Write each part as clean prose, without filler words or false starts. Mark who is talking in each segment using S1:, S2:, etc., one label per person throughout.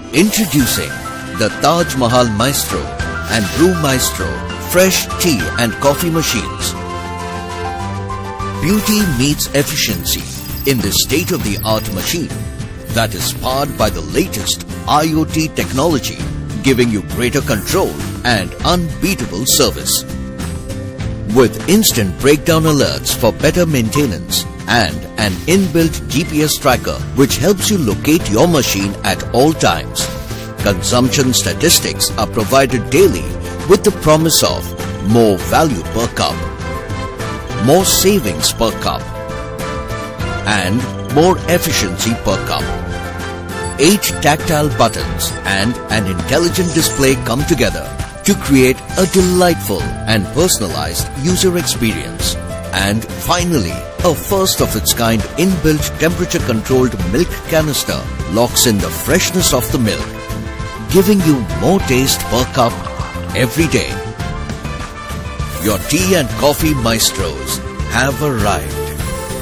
S1: Introducing the Taj Mahal Maestro and Brew Maestro fresh tea and coffee machines. Beauty meets efficiency in this state-of-the-art machine that is powered by the latest IoT technology, giving you greater control and unbeatable service. With instant breakdown alerts for better maintenance and an inbuilt GPS tracker which helps you locate your machine at all times. Consumption statistics are provided daily with the promise of more value per cup, more savings per cup, and more efficiency per cup. 8 tactile buttons and an intelligent display come together to create a delightful and personalized user experience. And finally, a first-of-its-kind inbuilt temperature-controlled milk canister locks in the freshness of the milk, giving you more taste per cup every day. Your tea and coffee maestros have arrived.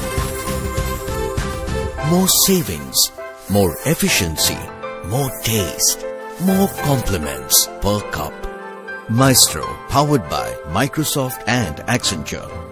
S1: More savings, more efficiency, more taste, more compliments per cup. Maestro, powered by Microsoft and Accenture.